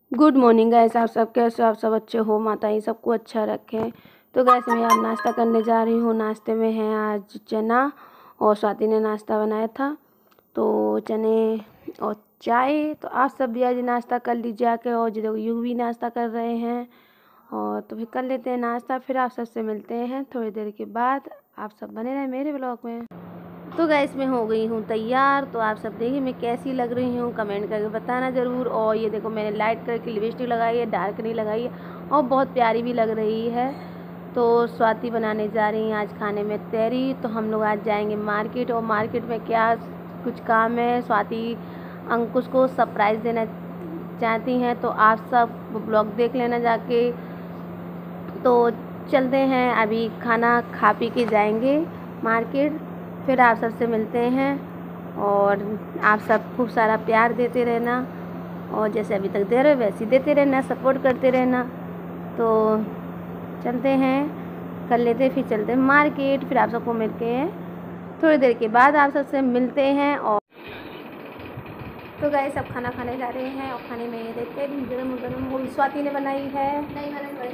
Good morning guys. आप सब कैसे हो? आप सब अच्छे हो? माता ही सबको अच्छा रखें। तो गाइस मैं आज नाश्ता करने जा रही हूँ। नाश्ते में है आज चना, और स्वाति ने नाश्ता बनाया था तो चने और चाय। तो आप सब भी आज नाश्ता कर लीजिए आके, और जो युग भी नाश्ता कर रहे हैं। और तो फिर कर लेते हैं नाश्ता, फिर आप सबसे मिलते हैं थोड़ी देर के बाद। आप सब बने रहे मेरे ब्लॉग में। तो गाइस मैं हो गई हूँ तैयार। तो आप सब देखिए मैं कैसी लग रही हूँ, कमेंट करके बताना ज़रूर। और ये देखो मैंने लाइट कलर की लिपस्टिक लगाई है, डार्क नहीं लगाई है, और बहुत प्यारी भी लग रही है। तो स्वाति बनाने जा रही हैं आज खाने में तहरी। तो हम लोग आज जाएंगे मार्केट, और मार्केट में क्या कुछ काम है। स्वाति अंकुश को सरप्राइज़ देना चाहती हैं, तो आप सब ब्लॉग देख लेना जाके। तो चलते हैं, अभी खाना खा पी के जाएंगे मार्केट, फिर आप सबसे मिलते हैं। और आप सब खूब सारा प्यार देते रहना, और जैसे अभी तक दे रहे हो वैसे ही देते रहना, सपोर्ट करते रहना। तो चलते हैं, कर लेते, फिर चलते हैं मार्केट, फिर आप सबको मिलते हैं थोड़ी देर के बाद। आप सबसे मिलते हैं। और तो गए सब खाना खाने जा रहे हैं, और खाने में ये देखते हैं गरम गरम स्वाति ने बनाई है। नहीं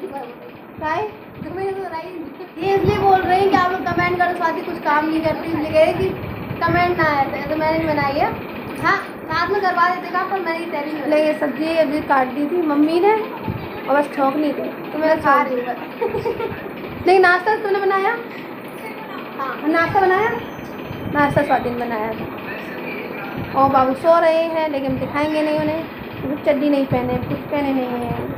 ये इसलिए बोल रहे हैं कि आप लोग कमेंट करो, स्वाति कुछ काम नहीं करती, इसलिए कह रहे कि कमेंट ना आए थे। तो मैंने बनाई है, हाँ साथ में करवा देते का, पर मैंने तैयारी नहीं। ये सब्जी अभी काट दी थी मम्मी ने, और बस छोंक नहीं थे तो मैं खा रही हूँ। नहीं नाश्ता तूने बनाया? हाँ नाश्ता बनाया, नाश्ता स्वाति ने बनाया था। और बाबू सो रहे हैं, लेकिन दिखाएंगे नहीं उन्हें, चड्डी नहीं पहने, कुछ पहने नहीं हैं।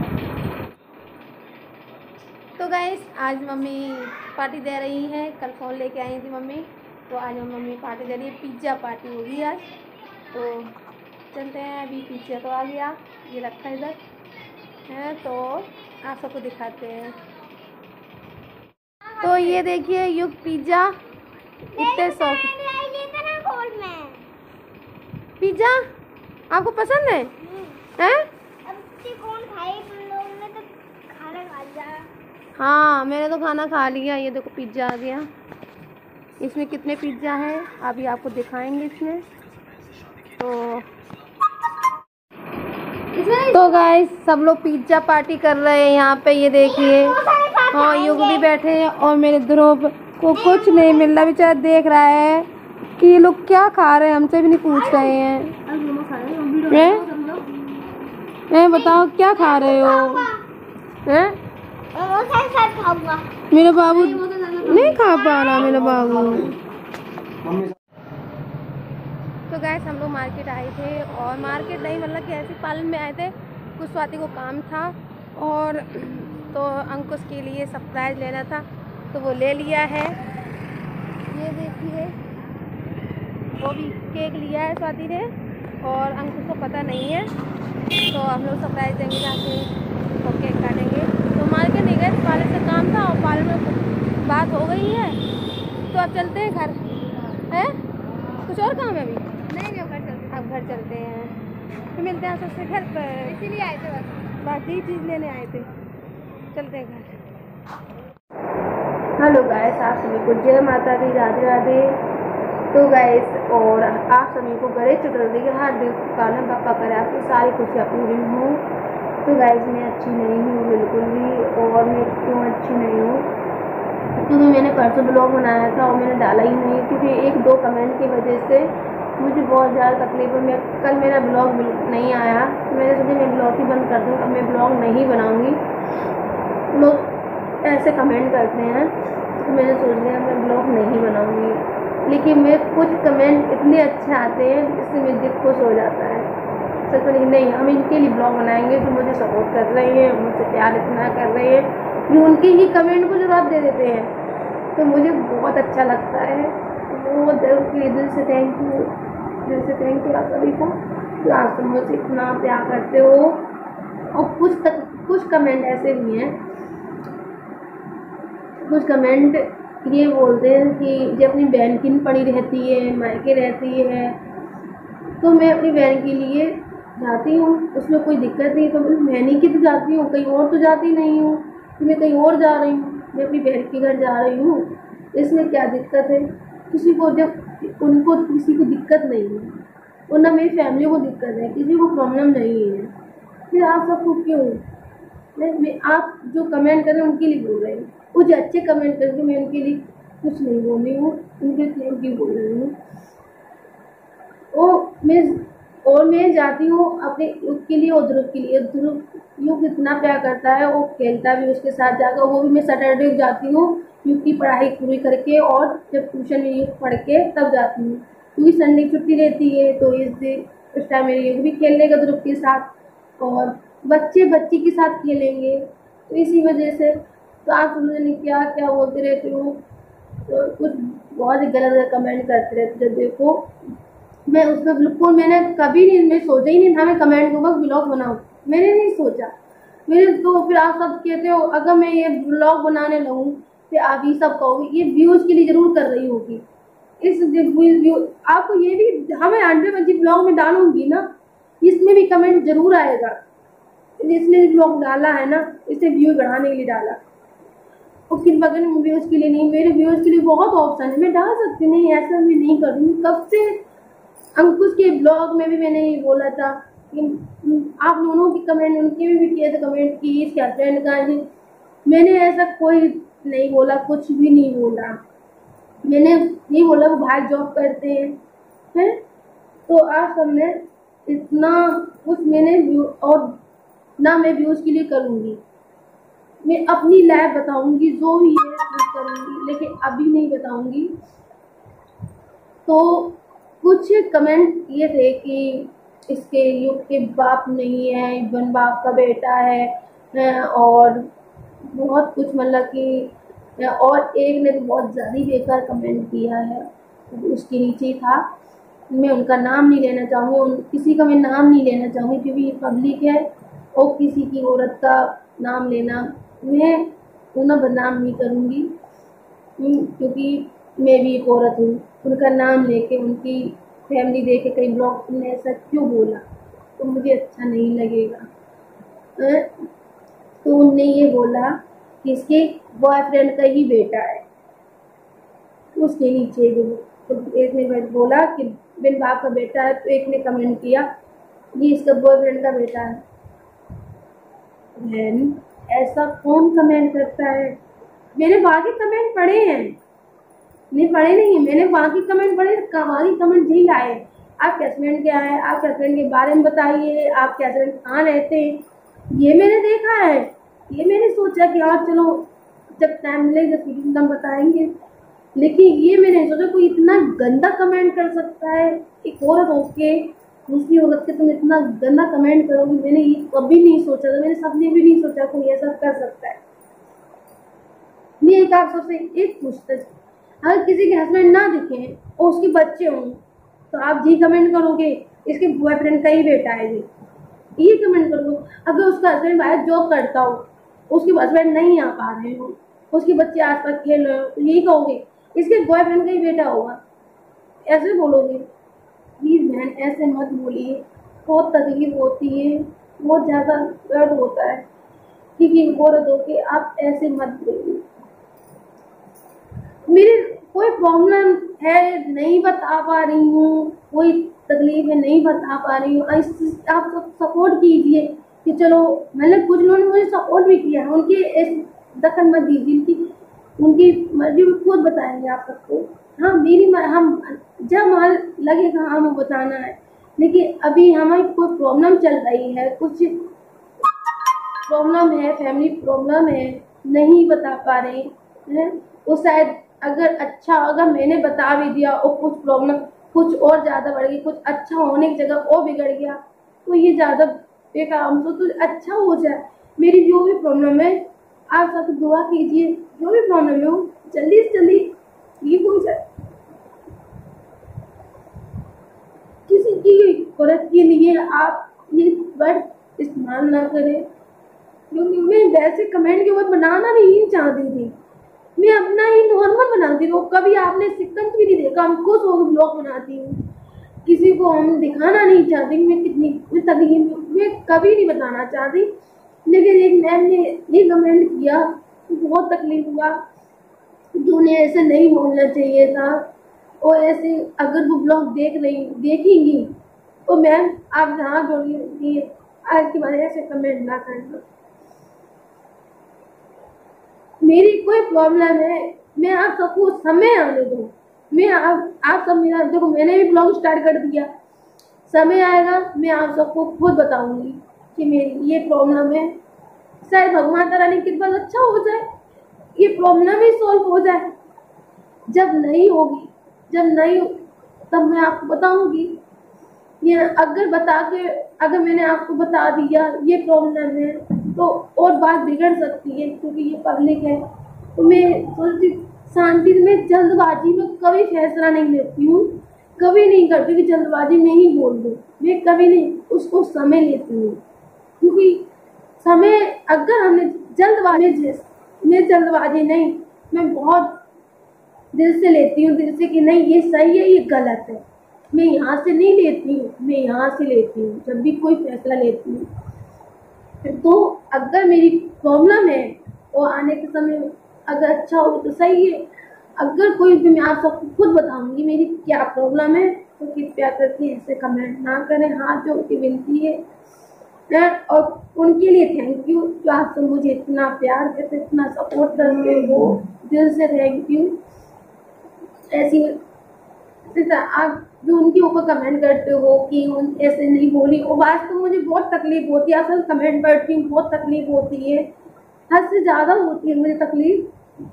तो गाइस आज मम्मी पार्टी दे रही है, कल फ़ोन लेके आई थी मम्मी, तो आज मम्मी पार्टी दे रही है, पिज़्ज़ा पार्टी होगी आज। तो चलते हैं, अभी पिज़्ज़ा तो आ गया, ये रखा इधर है, तो आप सबको दिखाते हैं। तो ये देखिए युग पिज़्ज़ा, इतने शौक पिज़्ज़ा आपको पसंद है? हैं? हाँ मैंने तो खाना खा लिया। ये देखो पिज़्ज़ा आ गया, इसमें कितने पिज़्ज़ा हैं अभी आपको दिखाएंगे इसमें। तो गाइस सब लोग पिज़्ज़ा पार्टी कर रहे हैं यहाँ पे, ये देखिए। हाँ युग भी बैठे हैं, और मेरे ध्रुव को कुछ नहीं मिल रहा, बेचारा देख रहा है कि ये लोग क्या खा रहे हैं, हमसे भी नहीं पूछ रहे हैं। बताओ क्या खा रहे हो? हैं? मेरा बाबू नहीं खा पा रहा, मेरा बाबू। तो गैस हम लोग मार्केट आए थे, और मार्केट नहीं मतलब कि ऐसे पालन में आए थे, कुछ स्वाति को काम था, और तो अंकुश के लिए सरप्राइज लेना था, तो वो ले लिया है। ये देखिए वो भी केक लिया है स्वाति ने, और अंकुश को पता नहीं है, तो हम लोग सरप्राइज देंगे जाके, तो केक काटेंगे। तो मार्केट नहीं गए, पार्लर से काम था, और पार्लर में बात हो गई है, तो अब चलते हैं घर। है कुछ और काम है अभी? नहीं घर चलते, अब घर चलते हैं, फिर मिलते हैं सबसे घर पर। इसीलिए आए थे, बस बाकी चीज़ लेने आए थे, चलते हैं घर। हेलो गाइस, आप सभी को जय माता दी, राधे राधे। तो गाइस और आप सभी को गणेश चतुर्थी के हार्दिक शुभकामनाएं। बापा करे आपकी सारी खुशियाँ पूरी हों। तो गाइस मैं अच्छी नहीं हूँ बिल्कुल भी, और मैं क्यों अच्छी नहीं हूँ, क्योंकि मैंने परसों ब्लॉग बनाया था और मैंने डाला ही नहीं, क्योंकि एक दो कमेंट की वजह से मुझे बहुत ज़्यादा तकलीफ है। मैं कल मेरा ब्लॉग नहीं आया, तो मैंने सोचा मैं ब्लॉग ही बंद कर दूँ, अब मैं ब्लॉग नहीं बनाऊँगी। लोग ऐसे कमेंट करते हैं, तो मैंने सोच लिया मैं ब्लॉग नहीं बनाऊँगी। लेकिन मैं कुछ कमेंट इतने अच्छे आते हैं जिससे मेरा दिल खुश हो जाता है। सच में नहीं, हम इनके लिए ब्लॉग बनाएंगे जो मुझे सपोर्ट कर रहे हैं, मुझसे प्यार इतना कर रहे हैं, जो उनके ही कमेंट को जवाब दे देते हैं, तो मुझे बहुत अच्छा लगता है। वो दिल से थैंक यू, दिल से थैंक यू आप सभी को, जो आप सब मुझसे इतना प्यार करते हो। और कुछ कमेंट ऐसे भी हैं, कुछ कमेंट ये बोलते हैं कि जब अपनी बहन की पड़ी रहती है, मायके रहती है, तो मैं अपनी बहन के लिए जाती हूँ, उसमें कोई दिक्कत नहीं। तो मैं ही की तो जाती हूँ, कहीं और तो जाती नहीं हूँ, कि मैं कहीं और जा रही हूँ, मैं अपनी बहन के घर जा रही हूँ, इसमें क्या दिक्कत है? किसी को किसी को दिक्कत नहीं है, और ना मेरी फैमिली को दिक्कत है, किसी को प्रॉब्लम नहीं है। फिर आप सबको क्यों? मैं आप जो कमेंट कर रहे हैं उनके लिए बोल रही हूँ, वो जो अच्छे कमेंट करके मैं उनके लिए कुछ नहीं बोल रही हूँ, उनके थैंक यू बोल रही हूँ। मैं जाती हूँ अपने उसके लिए और ध्रुव के लिए। ध्रुव युग इतना प्यार करता है, वो खेलता भी उसके साथ जाकर। वो भी मैं सैटरडे जाती हूँ युग की पढ़ाई पूरी करके, और जब ट्यूशन में युग पढ़ के तब जाती हूँ, क्योंकि संडे की छुट्टी रहती है। तो उस टाइम मेरे युग भी खेल लेगा ध्रुव के साथ, और बच्चे बच्ची के साथ खेलेंगे। तो इसी वजह से तो आप मुझे क्या क्या बोलते रहते हो, तो कुछ बहुत ही गलत कमेंट करते रहते। देखो मैं उसमें बिल्कुल, मैंने कभी नहीं, मैं सोचा ही नहीं था मैं कमेंट के ऊपर ब्लॉग बनाऊँ, मैंने नहीं सोचा। मेरे तो फिर आप सब कहते हो अगर मैं ये ब्लॉग बनाने लगूँ फिर आप ये सब कहोगे ये व्यूज़ के लिए ज़रूर कर रही होगी। इस व्यू आपको ये भी, हमें 100 ब्लॉग में डालूंगी ना, इसमें भी कमेंट जरूर आएगा। इसने ब्लॉग डाला है ना, इसे व्यू बढ़ाने के लिए डाला, और किन बगल व्यूज़ के लिए नहीं। मेरे व्यूज़ के लिए बहुत ऑप्शन है, मैं डाल सकती नहीं, ऐसा मैं नहीं करूँगी। कब से अंकुश के ब्लॉग में भी मैंने ये बोला था कि आप दोनों की कमेंट, उनके भी किए थे कमेंट कि इसके हस्बैंड का जी, मैंने ऐसा कोई नहीं बोला, कुछ भी नहीं बोला। मैंने ये बोला वो बाहर जॉब करते हैं। तो आप सबने इतना कुछ मैंने और ना मैं व्यूज़ के लिए करूँगी, मैं अपनी लाइफ बताऊँगी जो भी है वो करूँगी, लेकिन अभी नहीं बताऊँगी। तो कुछ कमेंट ये थे कि इसके युग के बाप नहीं है, वन बाप का बेटा है, और बहुत कुछ मतलब कि, और एक ने तो बहुत ज़्यादा बेकार कमेंट किया है, उसके नीचे था। मैं उनका नाम नहीं लेना चाहूँगी, किसी का मैं नाम नहीं लेना चाहूँगी, क्योंकि ये पब्लिक है और किसी की औरत का नाम लेना मैं उन्हें बदनाम नहीं करूँगी, क्योंकि मैं भी एक औरत हूँ। उनका नाम लेके, उनकी फैमिली देख के कई ब्लॉग तुमने ऐसा क्यों बोला, तो मुझे अच्छा नहीं लगेगा। तो उनने ये बोला कि इसके बॉयफ्रेंड का ही बेटा है, उसके नीचे जो तो एक ने बोला कि बिन बाप का बेटा है, तो एक ने कमेंट किया ये इसका बॉयफ्रेंड का बेटा है। बहन ऐसा कौन कमेंट करता है? मैंने बाकी कमेंट पढ़े हैं, नहीं पढ़े नहीं, मैंने बाकी कमेंट पढ़े, बाकी कमेंट यही आए आपके हस्बैंड क्या है, आपके हस्बैंड के बारे में बताइए, आपके हस्बैंड कहाँ रहते हैं। ये मैंने देखा है, ये मैंने सोचा कि हाँ चलो जब टाइम मिलेगा जब हम बताएंगे। लेकिन ये मैंने सोचा कोई इतना गंदा कमेंट कर सकता है, एक औरत होके दूसरी औरत के तुम इतना गंदा कमेंट करोगे, मैंने ये कभी नहीं सोचा था, मैंने सपने भी नहीं सोचा कोई ऐसा कर सकता है। मैं एक आप सबसे एक पूछता, अगर किसी के हस्बैंड ना दिखे और उसके बच्चे हों तो आप जी कमेंट करोगे इसके बॉयफ्रेंड का ही बेटा है ये कमेंट करो। अगर उसका हस्बैंड बाहर जॉब करता हो, उसके हस्बैंड नहीं आ पा रहे हो, उसके बच्चे आसपास खेल रहे हो, तो यही कहोगे इसके बॉयफ्रेंड का ही बेटा होगा, ऐसे बोलोगे। प्लीज़ बहन ऐसे मत बोलिए, बहुत तकलीफ होती है, बहुत ज़्यादा दर्द होता है, क्योंकि औरत होके आप ऐसे मत बोलिए। मेरे कोई प्रॉब्लम है नहीं बता पा रही हूँ, कोई तकलीफ है नहीं बता पा रही हूँ, आप सब सपोर्ट कीजिए कि चलो, मतलब कुछ लोगों ने मुझे सपोर्ट भी किया, उनकी दखल मत दीजिए, उनकी मर्जी भी खुद बताएंगे आप सबको। हाँ मेरी हम जब हमारा लगेगा हमें बताना है, लेकिन अभी हमारी कोई प्रॉब्लम चल रही है, कुछ प्रॉब्लम है, फैमिली प्रॉब्लम है, नहीं बता पा रहे हैं, वो शायद अगर अच्छा अगर मैंने बता भी दिया और कुछ प्रॉब्लम कुछ और ज़्यादा बढ़ गई, कुछ अच्छा होने की जगह और बिगड़ गया, तो ये ज़्यादा बेकार, हमको तो अच्छा हो जाए। मेरी जो भी प्रॉब्लम है आप सब दुआ कीजिए, जो भी प्रॉब्लम है वो जल्दी से जल्दी ठीक हो जाए। किसी की औरत के लिए आप ये वर्ड इस्तेमाल ना करें, क्योंकि मैं वैसे कमेंट के ऊपर बनाना नहीं चाहती थी, मैं अपना ही नॉर्मल बनाती हूँ। कभी आपने सिक्कन भी नहीं देखा, हम खुश होकर ब्लॉग बनाती हूँ, किसी को हम दिखाना नहीं चाहती मैं कितनी तकलीफ, मैं कभी नहीं बताना चाहती। लेकिन एक मैम ने ये कमेंट किया तो बहुत तकलीफ हुआ कि उन्हें ऐसे नहीं बोलना चाहिए था, और ऐसे अगर वो ब्लॉग देखेंगी तो मैम आप जहाँ जोड़िए, आज के बाद ऐसे कमेंट ना करना। मेरी कोई प्रॉब्लम है, मैं आप सबको समय आने दो। मैं आप सब मेरा देखो, मैंने भी ब्लॉग स्टार्ट कर दिया, समय आएगा मैं आप सबको खुद बताऊंगी कि मेरी ये प्रॉब्लम है। शायद भगवान ताला ने कृपा अच्छा हो जाए, ये प्रॉब्लम ही सॉल्व हो जाए। जब नहीं होगी, जब नहीं तब मैं आपको बताऊंगी। ये अगर मैंने आपको बता दिया ये प्रॉब्लम है तो और बात बिगड़ सकती है, क्योंकि ये पब्लिक है। तो मैं सोचती शांति में, जल्दबाजी में कभी फैसला नहीं लेती हूँ, कभी नहीं करती कि जल्दबाजी में ही बोल दूँ। मैं कभी नहीं, उसको समय लेती हूँ, क्योंकि समय अगर हमने जल्दबाजी नहीं, मैं बहुत दिल से लेती हूँ, दिल से कि नहीं ये सही है ये गलत है। मैं यहाँ से नहीं लेती हूँ, मैं यहाँ से लेती हूँ जब भी कोई फैसला लेती हूँ। तो अगर मेरी प्रॉब्लम है और आने के समय अगर अच्छा हो तो सही है, अगर कोई भी, मैं आप सबको खुद बताऊंगी मेरी क्या प्रॉब्लम है। तो कृपया करके ऐसे कमेंट ना करें, हाथ जोड़ के विनती है। और उनके लिए थैंक यू जो आप सब मुझे इतना प्यार करते, इतना सपोर्ट करते हो, दिल से थैंक यू। ऐसी आप जो उनके ऊपर कमेंट करते हो कि उन ऐसे नहीं बोली, और वास्तव में मुझे बहुत तकलीफ होती है। असल कमेंट पढ़ती हूँ, बहुत तकलीफ होती है, हद से ज़्यादा होती है मुझे तकलीफ।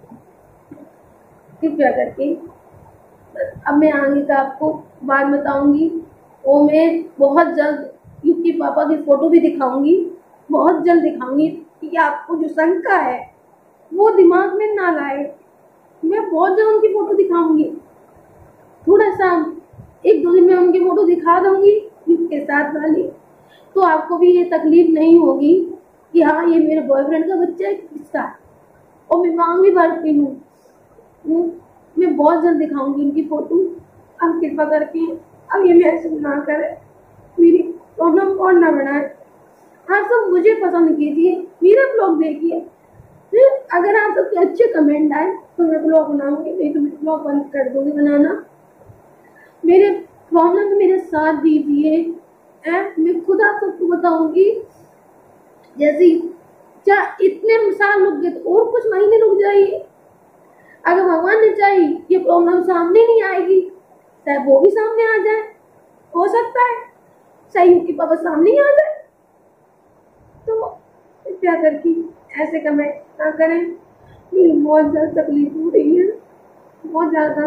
कृपया करके अब मैं आगे का आपको बात बताऊंगी, और मैं बहुत जल्द युक्ति पापा की फ़ोटो भी दिखाऊंगी, बहुत जल्द दिखाऊंगी कि आपको जो शंका है वो दिमाग में ना लाए। मैं बहुत जल्द उनकी फ़ोटो दिखाऊंगी, थोड़ा सा 1-2 दिन में उनकी फ़ोटो दिखा दूंगी के साथ वाली, तो आपको भी ये तकलीफ नहीं होगी कि हाँ ये मेरे बॉयफ्रेंड का बच्चा है किसका। और मैं मांग भी भरती हूँ, मैं बहुत जल्द दिखाऊंगी उनकी फ़ोटो। अब कृपा करके अब ये मैसेज ना करें, मेरी प्रॉब्लम और ना बढ़ाए। आप सब मुझे पसंद कीजिए, मेरा ब्लॉग देखिए। अगर आप सबके अच्छे कमेंट आए तो मैं ब्लॉग बनाऊंगी, नहीं तो मैं ब्लॉग बंद कर दूंगी बनाना। मेरे प्रॉब्लम में मेरे साथ दीजिए, मैं खुद आप सबको बताऊंगी। जैसे इतने साल रुक गए तो और कुछ महीने रुक जाइए, अगर भगवान ने चाही ये प्रॉब्लम सामने नहीं आएगी, शायद वो भी सामने आ जाए, हो सकता है शायद की पापा सामने ही आ जाए। तो कृपया करके ऐसे कमेंट ना करें, मेरी बहुत ज़्यादा तकलीफ हो रही है, बहुत ज़्यादा।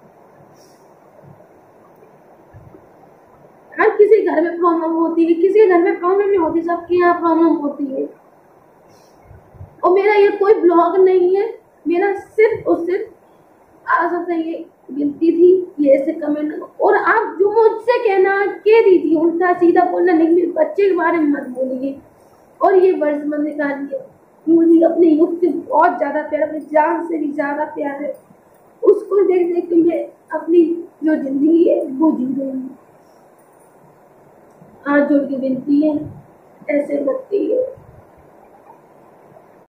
हर किसी घर में प्रॉब्लम होती है, किसी घर में प्रॉब्लम नहीं होती, सबके यहाँ प्रॉब्लम होती है। और मेरा ये कोई ब्लॉग नहीं है, मेरा सिर्फ और सिर्फ आज से ये विनती थी, ये ऐसे कमेंट। और आप जो मुझसे कहना कह दीजिए, उल्टा सीधा बोलना नहीं, मेरे बच्चे के बारे में मत बोलिए और ये वर्ड्स मत निकालिए। मुझे अपने युग से बहुत ज़्यादा प्यार, अपनी जान से भी ज़्यादा प्यार है, उसको देख देख के मैं अपनी जो जिंदगी है वो जी रही हूँ। हाथ जोड़ के विनती है, ऐसे मत कीजिए।